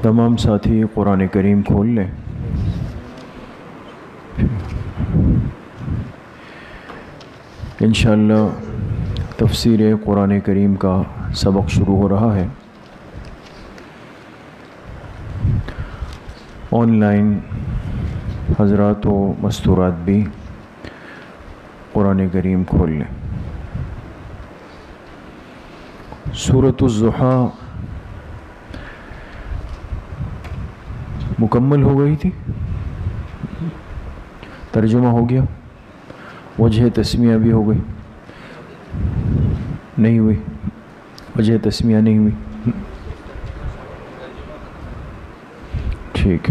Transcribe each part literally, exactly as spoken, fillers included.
تمام ساتھی قرآن کریم کھول لیں۔ انشاءاللہ تفسیر قرآن کریم کا سبق شروع ہو رہا ہے۔ آن لائن حضرات و مستورات بھی قرآن کریم کھول لیں۔ سورۃ الضحیٰ مکمل ہو گئی تھی، ترجمہ ہو گیا، وجہ تسمیہ بھی ہو گئی، نہیں ہوئی، وجہ تسمیہ نہیں ہوئی، ٹھیک ہے۔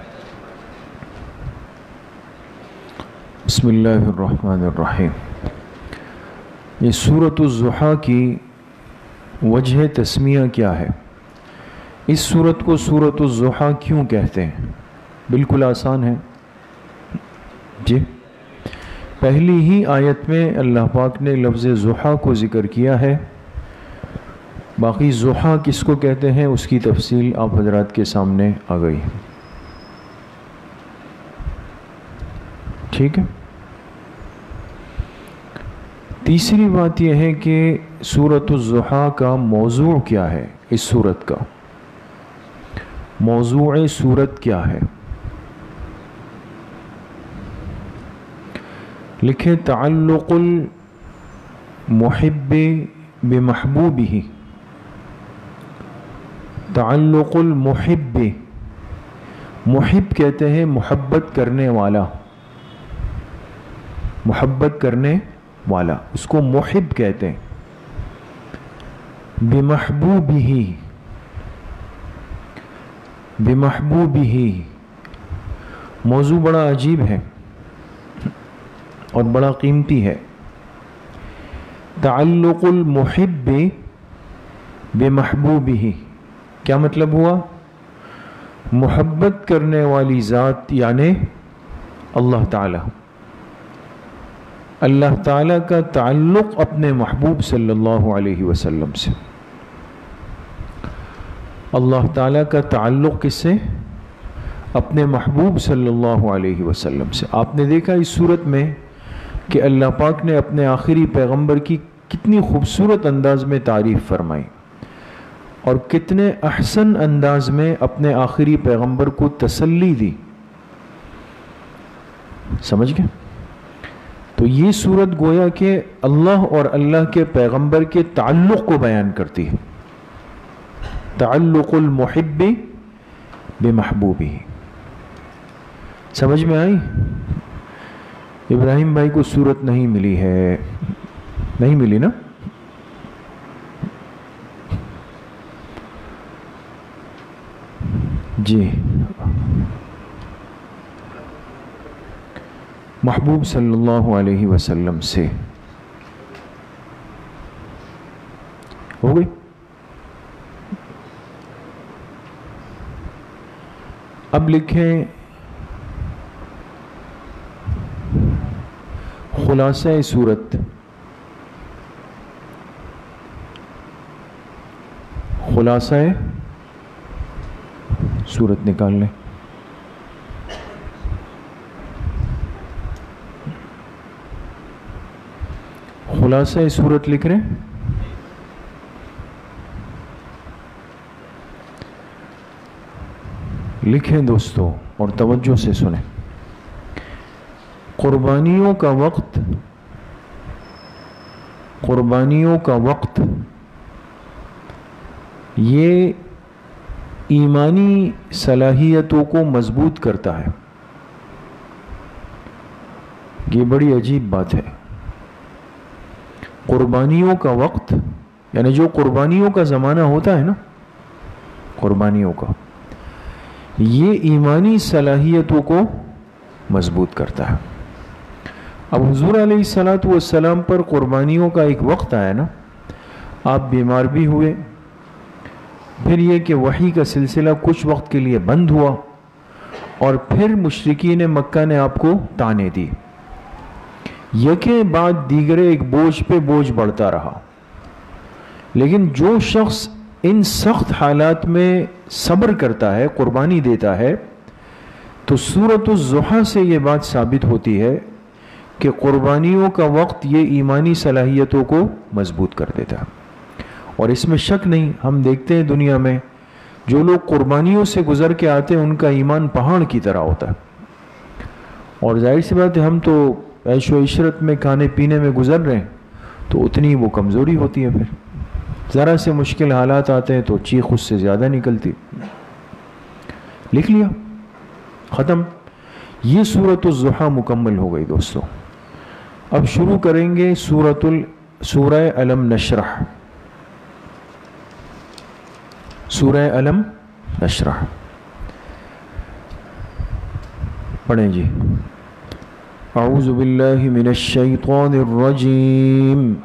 بسم اللہ الرحمن الرحیم۔ یہ سورۃ الضحیٰ کی وجہ تسمیہ کیا ہے؟ اس سورت کو سورۃ الضحیٰ کیوں کہتے ہیں؟ بالکل آسان ہے جی۔ پہلی ہی آیت میں اللہ پاک نے لفظ ضحیٰ کو ذکر کیا ہے، باقی ضحیٰ کس کو کہتے ہیں اس کی تفصیل آپ حضرات کے سامنے آ گئی، ٹھیک ہے۔ تیسری بات یہ ہے کہ سورۃ الضحیٰ کا موضوع کیا ہے؟ اس سورت کا موضوع سورت کیا ہے؟ لکھے تعلق المحب بمحبوبہ، تعلق المحب، محب کہتے ہیں محبت کرنے والا، محبت کرنے والا اس کو محب کہتے ہیں۔ بمحبوبہ، بمحبوبہ موضوع بڑا عجیب ہے اور بڑا قیمتی ہے۔ تعلق المحب بمحبوبہ کیا مطلب ہوا؟ محبت کرنے والی ذات یعنی اللہ تعالی، اللہ تعالیٰ کا تعلق اپنے محبوب صلی اللہ علیہ وسلم سے، اللہ تعالیٰ کا تعلق کس سے؟ اپنے محبوب صلی اللہ علیہ وسلم سے۔ آپ نے دیکھا اس صورت میں کہ اللہ پاک نے اپنے آخری پیغمبر کی کتنی خوبصورت انداز میں تعریف فرمائی اور کتنے احسن انداز میں اپنے آخری پیغمبر کو تسلی دی، سمجھ گئے؟ تو یہ صورت گویا کہ اللہ اور اللہ کے پیغمبر کے تعلق کو بیان کرتی ہے، تعلق المحب بمحبوبہ۔ سمجھ میں آئی؟ ابراہیم بھائی کو صورت نہیں ملی ہے، نہیں ملی نا؟ جی، محبوب صلی اللہ علیہ وسلم سے ہو گئی۔ اب لکھیں خلاصہ سورت، خلاصہ سورت نکال لیں۔ خلاصہ سورت لکھ رہے ہیں، لکھیں دوستو اور توجہ سے سنیں۔ قربانیوں کا وقت، قربانیوں کا وقت یہ ایمانی صلاحیتوں کو مضبوط کرتا ہے۔ یہ بڑی عجیب بات ہے۔ قربانیوں کا وقت یعنی جو قربانیوں کا زمانہ ہوتا ہے نا، قربانیوں کا، یہ ایمانی صلاحیتوں کو مضبوط کرتا ہے۔ اب حضور علیہ الصلاۃ والسلام پر قربانیوں کا ایک وقت آیا نا، آپ بیمار بھی ہوئے، پھر یہ کہ وحی کا سلسلہ کچھ وقت کے لیے بند ہوا، اور پھر مشرکین مکہ نے آپ کو تانے دی، یکے بعد دیگرے ایک بوجھ پہ بوجھ بڑھتا رہا۔ لیکن جو شخص ان سخت حالات میں صبر کرتا ہے، قربانی دیتا ہے، تو سورۃ الضحیٰ سے یہ بات ثابت ہوتی ہے کہ قربانیوں کا وقت یہ ایمانی صلاحیتوں کو مضبوط کر دیتا ہے۔ اور اس میں شک نہیں، ہم دیکھتے ہیں دنیا میں جو لوگ قربانیوں سے گزر کے آتے ہیں ان کا ایمان پہاڑ کی طرح ہوتا ہے، اور ظاہر سی بات ہے ہم تو عیش و عشرت میں کھانے پینے میں گزر رہے ہیں تو اتنی وہ کمزوری ہوتی ہے، پھر ذرا سے مشکل حالات آتے ہیں تو چیخ اس سے زیادہ نکلتی۔ لکھ لیا، ختم۔ یہ سورۃ الضحیٰ مکمل ہو گئی دوستو۔ اب شروع کریں گے سورۃ ال سورہ الم نشرح، سورہ الم نشرح پڑھیں جی۔ اعوذ باللہ من الشیطان الرجیم،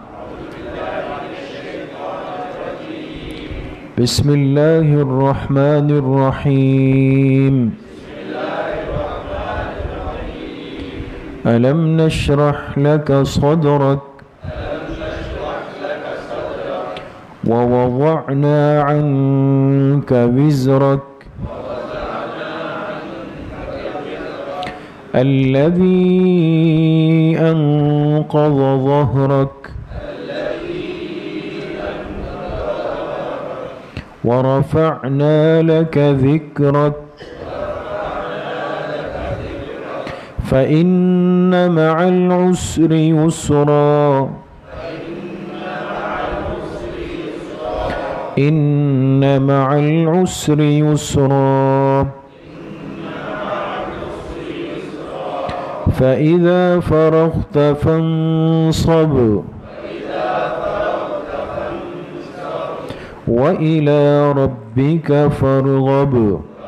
بسم اللہ الرحمن الرحیم، ألم نشرح لك صدرك ووضعنا عنك وزرك الذي أنقض ظهرك ورفعنا لك ذكرك فإن مع العسر يسرا إن مع العسر يسرا فإذا فرغت فانصب وإلى ربك فارغب۔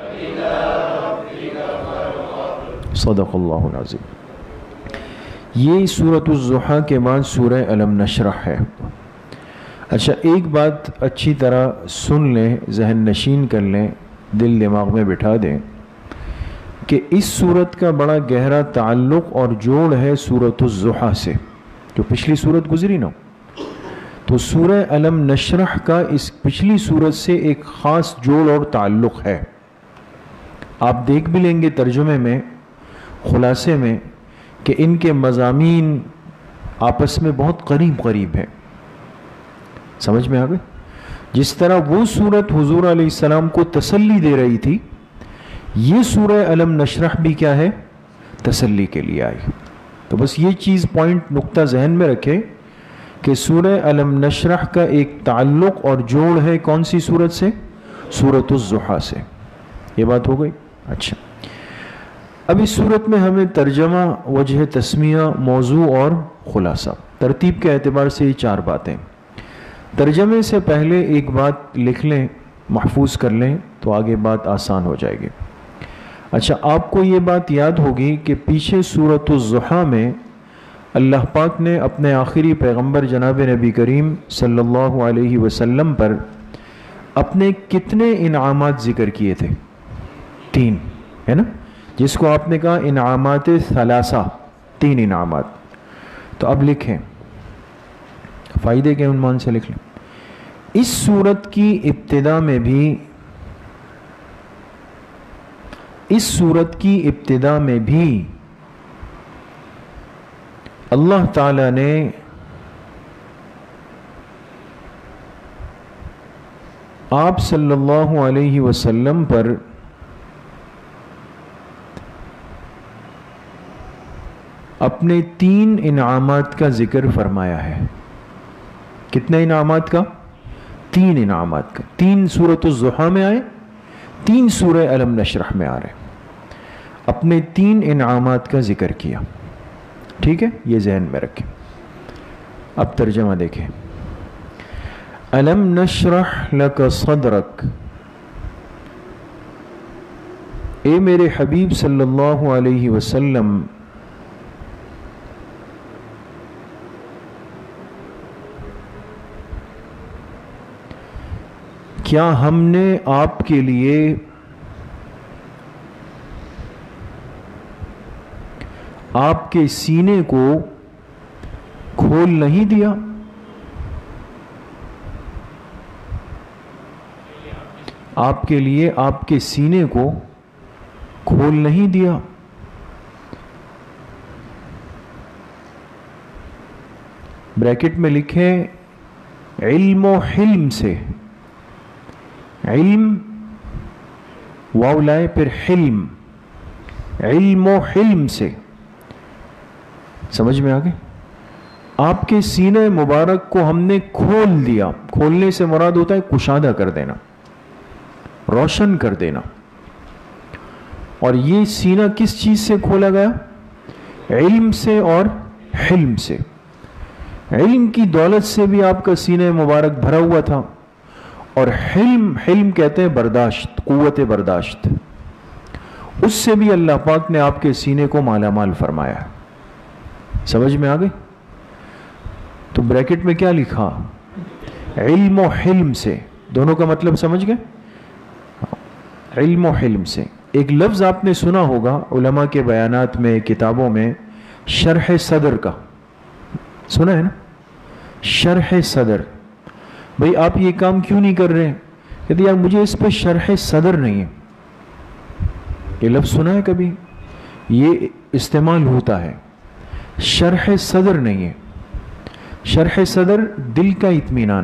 صدق اللہ العظیم۔ یہ سورۃ الضحیٰ کے بعد سورہ الم نشرح ہے۔ اچھا، ایک بات اچھی طرح سن لیں، ذہن نشین کر لیں، دل دماغ میں بٹھا دیں کہ اس سورت کا بڑا گہرا تعلق اور جوڑ ہے سورۃ الضحیٰ سے، جو پچھلی سورت گزری نا، تو سورہ الم نشرح کا اس پچھلی سورت سے ایک خاص جوڑ اور تعلق ہے۔ آپ دیکھ بھی لیں گے ترجمے میں، خلاصے میں، کہ ان کے مضامین آپس میں بہت قریب قریب ہیں۔ سمجھ میں آ گئے؟ جس طرح وہ سورت حضور علیہ السلام کو تسلی دے رہی تھی، یہ سورہ الم نشرح بھی کیا ہے؟ تسلی کے لیے آئی۔ تو بس یہ چیز پوائنٹ نقطہ ذہن میں رکھے کہ سورہ الم نشرح کا ایک تعلق اور جوڑ ہے کون سی سورت سے؟ سورۃ الضحیٰ سے۔ یہ بات ہو گئی؟ اچھا، اب اس صورت میں ہمیں ترجمہ، وجہ تسمیہ، موضوع اور خلاصہ، ترتیب کے اعتبار سے یہ چار باتیں۔ ترجمے سے پہلے ایک بات لکھ لیں، محفوظ کر لیں، تو آگے بات آسان ہو جائے گی۔ اچھا، آپ کو یہ بات یاد ہوگی کہ پیچھے سورۃ الضحیٰ میں اللہ پاک نے اپنے آخری پیغمبر جناب نبی کریم صلی اللہ علیہ وسلم پر اپنے کتنے انعامات ذکر کیے تھے؟ تین، ہے نا؟ جس کو آپ نے کہا انعامات ثلاثہ، تین انعامات۔ تو اب لکھیں، فائدے کے عنوان سے لکھ لیں۔ اس سورت کی ابتدا میں بھی اس سورت کی ابتدا میں بھی اللہ تعالی نے آپ صلی اللہ علیہ وسلم پر اپنے تین انعامات کا ذکر فرمایا ہے۔ کتنے انعامات کا؟ تین انعامات کا۔ تین سورۃ الضحیٰ میں آئے، تین سورہ الم نشرح میں آ رہے، اپنے تین انعامات کا ذکر کیا۔ ٹھیک ہے، یہ ذہن میں رکھیں۔ اب ترجمہ دیکھیں۔ الم نشرح لک صدرک، اے میرے حبیب صلی اللہ علیہ وسلم، کیا ہم نے آپ کے لیے آپ کے سینے کو کھول نہیں دیا؟ آپ کے لیے آپ کے سینے کو کھول نہیں دیا. بریکٹ میں لکھے علم و حلم سے. علم واو لائے پھر حلم, علم و حلم سے. سمجھ میں آگے؟ آپ کے سینے مبارک کو ہم نے کھول دیا. کھولنے سے مراد ہوتا ہے کشادہ کر دینا, روشن کر دینا. اور یہ سینہ کس چیز سے کھولا گیا؟ علم سے اور حلم سے. علم کی دولت سے بھی آپ کا سینہ مبارک بھرا ہوا تھا, اور حلم حلم کہتے ہیں برداشت, قوت برداشت, اس سے بھی اللہ پاک نے آپ کے سینے کو مالا مال فرمایا. سمجھ میں آ گئی؟ تو بریکٹ میں کیا لکھا؟ علم و حلم سے. دونوں کا مطلب سمجھ گئے؟ علم و حلم سے. ایک لفظ آپ نے سنا ہوگا علماء کے بیانات میں, کتابوں میں, شرح صدر کا. سنا ہے نا؟ شرح صدر. بھئی آپ یہ کام کیوں نہیں کر رہے؟ کہتے یار مجھے اس پہ شرح صدر نہیں ہے. یہ لفظ سنا ہے کبھی؟ یہ استعمال ہوتا ہے. شرح صدر نہیں ہے. شرح صدر دل کا اطمینان.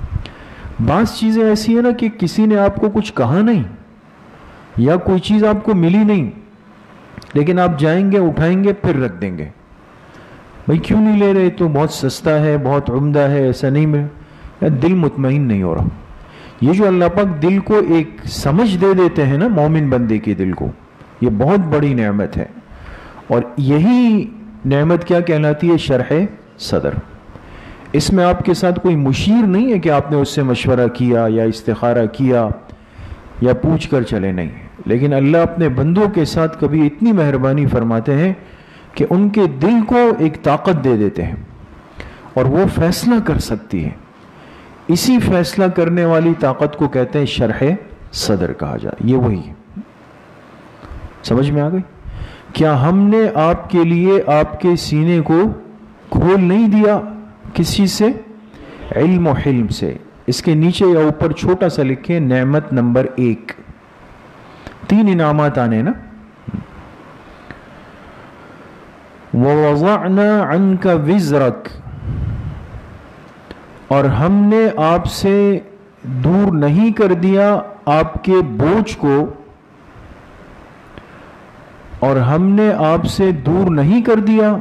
بعض چیزیں ایسی ہیں نا کہ کسی نے آپ کو کچھ کہا نہیں, یا کوئی چیز آپ کو ملی نہیں, لیکن آپ جائیں گے, اٹھائیں گے, پھر رکھ دیں گے. بھئی کیوں نہیں لے رہے؟ تو بہت سستا ہے, بہت عمدہ ہے, ایسا نہیں. میں دل مطمئن نہیں ہو رہا. یہ جو اللہ پاک دل کو ایک سمجھ دے دیتے ہیں نا مومن بندے کے دل کو, یہ بہت بڑی نعمت ہے. اور یہی نعمت کیا کہلاتی ہے؟ شرح صدر. اس میں آپ کے ساتھ کوئی مشیر نہیں ہے کہ آپ نے اس سے مشورہ کیا یا استخارہ کیا یا پوچھ کر چلے, نہیں. لیکن اللہ اپنے بندوں کے ساتھ کبھی اتنی مہربانی فرماتے ہیں کہ ان کے دل کو ایک طاقت دے دیتے ہیں, اور وہ فیصلہ کر سکتی ہے. اسی فیصلہ کرنے والی طاقت کو کہتے ہیں شرح صدر کہا جائے. یہ وہی ہے. سمجھ میں آ گئی؟ کیا ہم نے آپ کے لیے آپ کے سینے کو کھول نہیں دیا؟ کس چیز سے؟ علم و حلم سے. اس کے نیچے یا اوپر چھوٹا سا لکھیں نعمت نمبر ایک. تین انعامات آنے نا. وَوَضَعْنَا عَنْكَ وِزْرَكَ, اور ہم نے آپ سے دور نہیں کر دیا آپ کے بوجھ کو, اور ہم نے آپ سے دور نہیں کر دیا,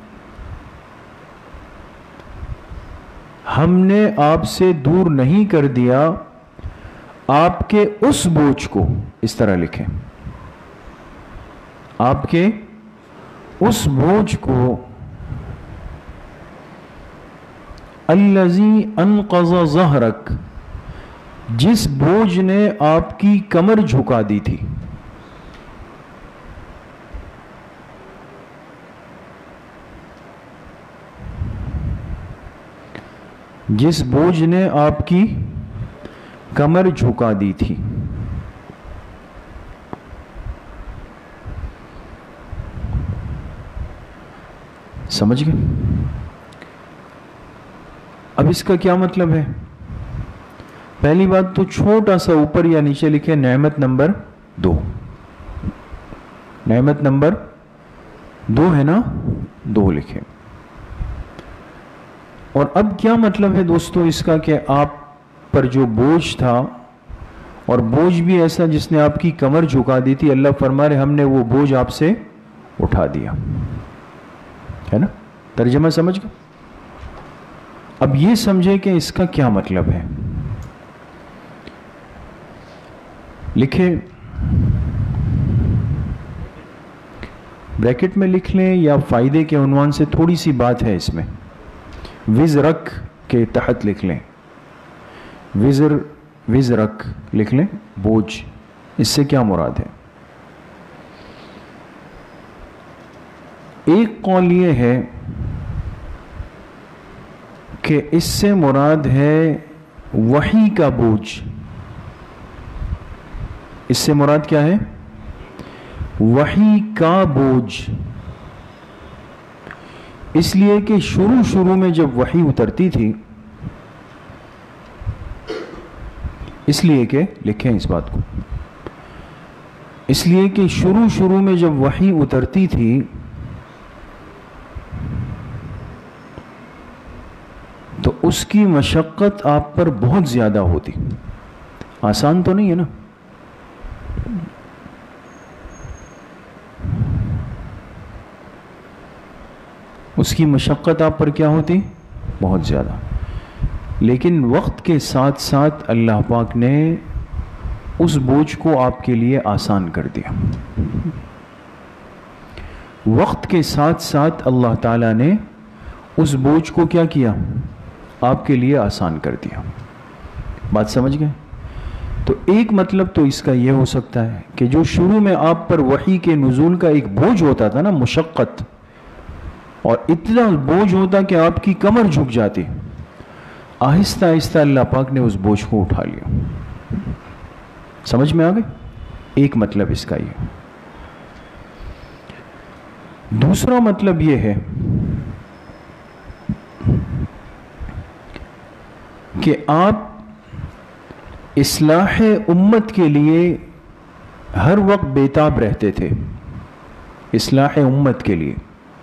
ہم نے آپ سے دور نہیں کر دیا آپ کے اس بوجھ کو. اس طرح لکھیں, آپ کے اس بوجھ کو, الذی انقض ظہرک, جس بوجھ نے آپ کی کمر جھکا دی تھی. جس بوجھ نے آپ کی کمر جھکا دی تھی. سمجھ گئے؟ اب اس کا کیا مطلب ہے؟ پہلی بات تو چھوٹا سا اوپر یا نیچے لکھے نعمت نمبر دو. نعمت نمبر دو ہے نا, دو لکھے. اور اب کیا مطلب ہے دوستو اس کا کہ آپ پر جو بوجھ تھا, اور بوجھ بھی ایسا جس نے آپ کی کمر جھکا دی تھی, اللہ فرما رہے ہم نے وہ بوجھ آپ سے اٹھا دیا. ہے نا؟ ترجمہ سمجھ گئے؟ اب یہ سمجھے کہ اس کا کیا مطلب ہے. لکھے, بریکٹ میں لکھ لیں یا فائدے کے عنوان سے تھوڑی سی بات ہے اس میں. وزرک کے تحت لکھ لیں, وزر وزرک لکھ لیں, بوجھ. اس سے کیا مراد ہے؟ ایک قول یہ ہے کہ اس سے مراد ہے وحی کا بوجھ. اس سے مراد کیا ہے؟ وحی کا بوجھ. اس لیے کہ شروع شروع میں جب وحی اترتی تھی اس لیے کہ لکھیں اس بات کو، اس لیے کہ شروع شروع میں جب وحی اترتی تھی تو اس کی مشقت آپ پر بہت زیادہ ہوتی، آسان تو نہیں ہے نا. اس کی مشقت آپ پر کیا ہوتی؟ بہت زیادہ. لیکن وقت کے ساتھ ساتھ اللہ پاک نے اس بوجھ کو آپ کے لیے آسان کر دیا. وقت کے ساتھ ساتھ اللہ تعالیٰ نے اس بوجھ کو کیا کیا؟ آپ کے لیے آسان کر دیا. بات سمجھ گئے؟ تو ایک مطلب تو اس کا یہ ہو سکتا ہے کہ جو شروع میں آپ پر وحی کے نزول کا ایک بوجھ ہوتا تھا نا، مشقت، اور اتنا بوجھ ہوتا کہ آپ کی کمر جھک جاتی، آہستہ آہستہ اللہ پاک نے اس بوجھ کو اٹھا لیا. سمجھ میں آ گئی؟ ایک مطلب اس کا یہ. دوسرا مطلب یہ ہے کہ آپ اصلاح امت کے لیے ہر وقت بیتاب رہتے تھے. اصلاح امت کے لیے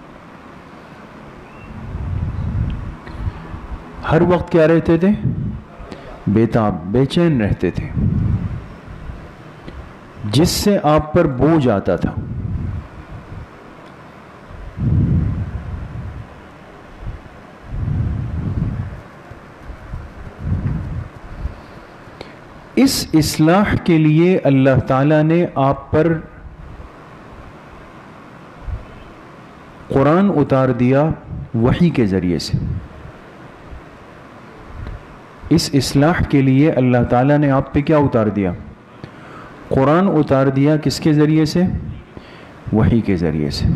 ہر وقت کیا رہتے تھے؟ بیتاب، بے چین رہتے تھے، جس سے آپ پر بوجھ آتا تھا. اس اصلاح کے لیے اللہ تعالیٰ نے آپ پر قرآن اتار دیا وحی کے ذریعے سے. اس اصلاح کے لیے اللہ تعالیٰ نے آپ پہ کیا اتار دیا؟ قرآن اتار دیا. کس کے ذریعے سے؟ وحی کے ذریعے سے.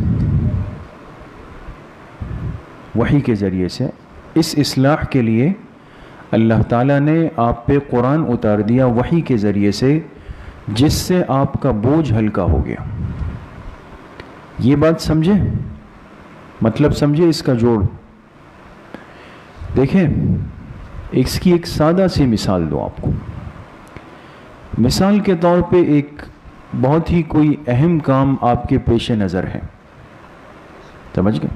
وحی کے ذریعے سے اس اصلاح کے لیے اللہ تعالیٰ نے آپ پہ قرآن اتار دیا وحی کے ذریعے سے، جس سے آپ کا بوجھ ہلکا ہو گیا. یہ بات سمجھے؟ مطلب سمجھے اس کا جوڑ. دیکھیں، اس کی ایک سادہ سی مثال دو آپ کو. مثال کے طور پہ ایک بہت ہی کوئی اہم کام آپ کے پیش نظر ہے، سمجھ گئے؟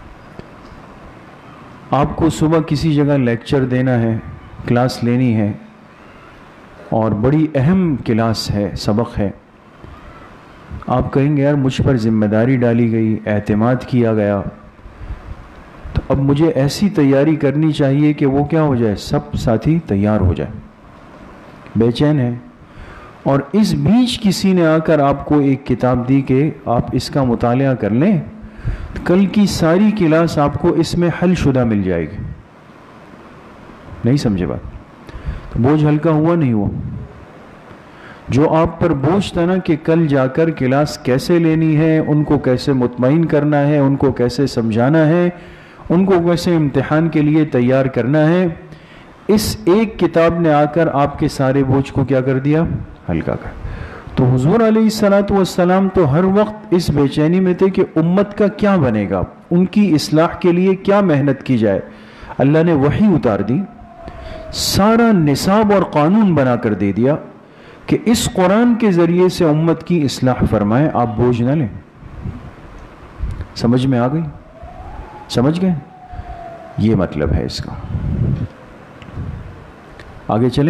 آپ کو صبح کسی جگہ لیکچر دینا ہے، کلاس لینی ہے، اور بڑی اہم کلاس ہے، سبق ہے. آپ کہیں گے یار مجھ پر ذمہ داری ڈالی گئی، اعتماد کیا گیا، تو اب مجھے ایسی تیاری کرنی چاہیے کہ وہ کیا ہو جائے؟ سب ساتھی تیار ہو جائے. بے چین ہے. اور اس بیچ کسی نے آ کر آپ کو ایک کتاب دی کہ آپ اس کا مطالعہ کر لیں، کل کی ساری کلاس آپ کو اس میں حل شدہ مل جائے گی. نہیں سمجھے بات؟ تو بوجھ ہلکا ہوا نہیں ہوا؟ جو آپ پر بوجھ تھا نا کہ کل جا کر کلاس کیسے لینی ہے، ان کو کیسے مطمئن کرنا ہے، ان کو کیسے سمجھانا ہے، ان کو کیسے امتحان کے لیے تیار کرنا ہے، اس ایک کتاب نے آ کر آپ کے سارے بوجھ کو کیا کر دیا؟ ہلکا کر. تو حضور علیہ الصلوۃ والسلام تو ہر وقت اس بے چینی میں تھے کہ امت کا کیا بنے گا، ان کی اصلاح کے لیے کیا محنت کی جائے. اللہ نے وحی اتار دی، سارا نصاب اور قانون بنا کر دے دیا کہ اس قرآن کے ذریعے سے امت کی اصلاح فرمائیں، آپ بوجھ نہ لیں. سمجھ میں آ گئی؟ سمجھ گئے؟ یہ مطلب ہے اس کا. آگے چلیں.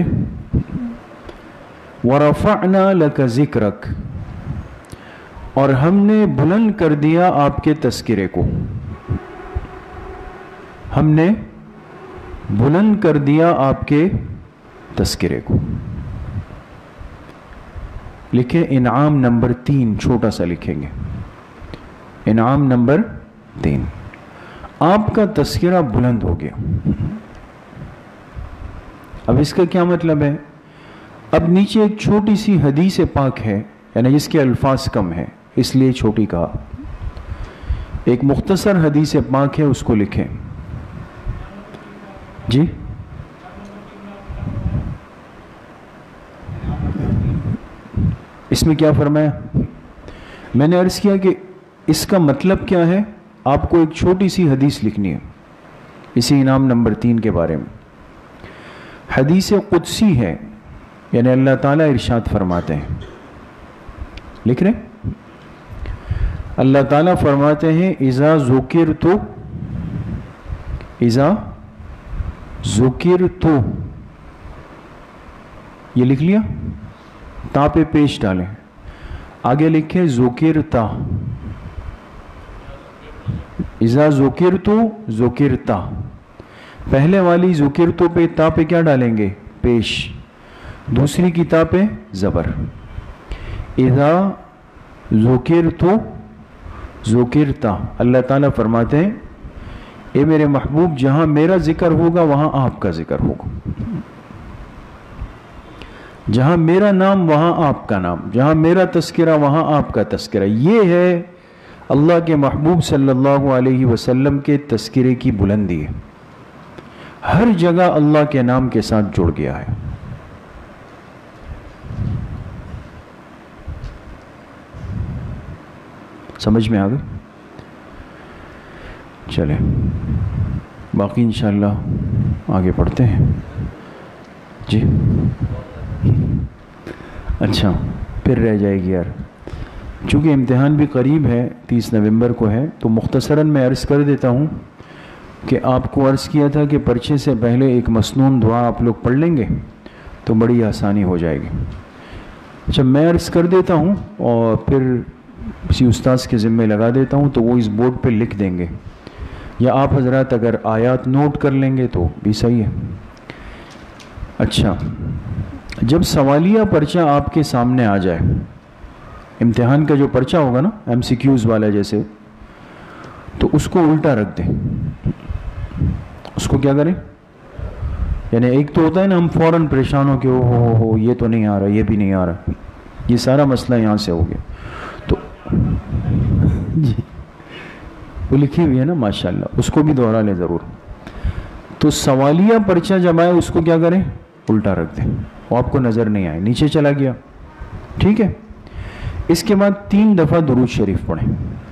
وَرَفَعْنَا لَكَ ذِكْرَكَ، اور ہم نے بلند کر دیا آپ کے تذکرے کو. ہم نے بلند کر دیا آپ کے تذکرے کو. لکھیں انعام نمبر تین، چھوٹا سا لکھیں گے. انعام نمبر تین، آپ کا تذکرہ بلند ہو گیا. اب اس کا کیا مطلب ہے؟ اب نیچے ایک چھوٹی سی حدیث پاک ہے، یعنی جس کے الفاظ کم ہیں اس لیے چھوٹی کہا. ایک مختصر حدیث پاک ہے، اس کو لکھیں. جی اس میں کیا فرمایا؟ میں نے عرض کیا کہ اس کا مطلب کیا ہے. آپ کو ایک چھوٹی سی حدیث لکھنی ہے اسی انعام نمبر تین کے بارے میں. حدیث قدسی ہے، یعنی اللہ تعالیٰ ارشاد فرماتے ہیں، لکھ رہے ہیں؟ اللہ تعالیٰ فرماتے ہیں اذا ذکرت، اذا ذکرت، یہ لکھ لیا، تا پہ پیش ڈالیں، آگے لکھیں ذکرتا، اذا ذکرت ذکرتا، پہلے والی ذکرتو پہ تا پہ کیا ڈالیں گے؟ پیش، دوسری کی تا پہ زبر، اذا ذکرت ذکرتا۔ اللہ تعالیٰ فرماتے ہیں اے میرے محبوب جہاں میرا ذکر ہوگا وہاں آپ کا ذکر ہوگا، جہاں میرا نام وہاں آپ کا نام، جہاں میرا تذکرہ وہاں آپ کا تذکرہ۔ یہ ہے اللہ کے محبوب صلی اللہ علیہ وسلم کے تذکرے کی بلندی ہے، ہر جگہ اللہ کے نام کے ساتھ جڑ گیا ہے۔ سمجھ میں آ گئی؟ چلیں باقی انشاءاللہ آگے پڑھتے ہیں۔ جی اچھا پھر رہ جائے گی یار، چونکہ امتحان بھی قریب ہے، تیس نومبر کو ہے، تو مختصراً میں عرض کر دیتا ہوں کہ آپ کو عرض کیا تھا کہ پرچے سے پہلے ایک مسنون دعا آپ لوگ پڑھ لیں گے تو بڑی آسانی ہو جائے گی۔ اچھا میں عرض کر دیتا ہوں اور پھر کسی استاذ کے ذمے لگا دیتا ہوں تو وہ اس بورڈ پہ لکھ دیں گے، یا آپ حضرات اگر آیات نوٹ کر لیں گے تو بھی صحیح ہے۔ اچھا جب سوالیہ پرچہ آپ کے سامنے آ جائے، امتحان کا جو پرچہ ہوگا نا ایم سی کیوز والا جیسے، تو اس کو الٹا رکھ دیں۔ اس کو کیا کریں؟ یعنی ایک تو ہوتا ہے نا ہم فوراً پریشان ہو کہ او ہو ہو یہ تو نہیں آ رہا، یہ بھی نہیں آ رہا، یہ سارا مسئلہ یہاں سے ہو گیا، تو جی وہ لکھی ہوئی ہے نا ماشاءاللہ، اس کو بھی دوہرا لیں ضرور۔ تو سوالیہ پرچہ جب آئے اس کو کیا کریں؟ الٹا رکھ دیں، وہ آپ کو نظر نہیں آئے، نیچے چلا گیا، ٹھیک ہے۔ اس کے بعد تین دفعہ درود شریف پڑھیں،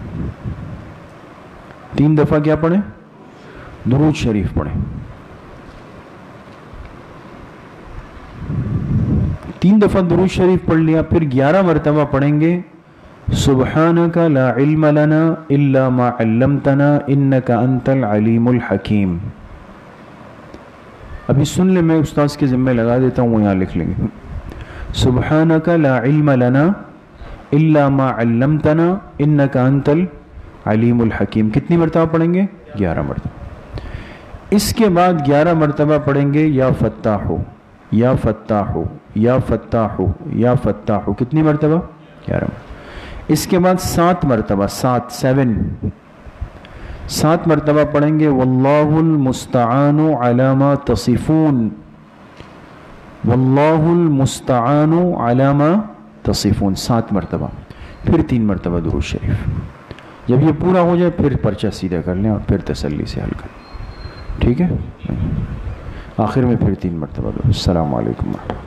تین دفعہ کیا پڑھیں؟ درود شریف پڑھیں۔ تین دفعہ درود شریف پڑھ لیا، پھر گیارہ مرتبہ پڑھیں گے سبحانک لا علم لنا الا ما علمتنا انک انت العلیم الحکیم۔ ابھی سن لیں، میں استاذ کے ذمہ لگا دیتا ہوں، وہ یہاں لکھ لیں گے سبحانک لا علم لنا الا ما علمتنا انک انت العلیم الحکیم۔ کتنی مرتبہ پڑھیں گے؟ گیارہ مرتبہ۔ اس کے بعد گیارہ مرتبہ پڑھیں گے یا فتاحو یا فتاحو یا فتاحو یا فتاحو، کتنی مرتبہ؟ گیارہ مرتبہ۔ اس کے بعد سات مرتبہ، سات سیون سات مرتبہ پڑھیں گے واللہ المستعان علی ما تصفون، واللہ المستعان علی ما تصفون، سات مرتبہ، پھر تین مرتبہ درود شریف۔ جب یہ پورا ہو جائے پھر پرچہ سیدھا کر لیں اور پھر تسلی سے حل کریں، ٹھیک ہے؟ آخر میں پھر تین مرتبہ درود۔ السلام علیکم۔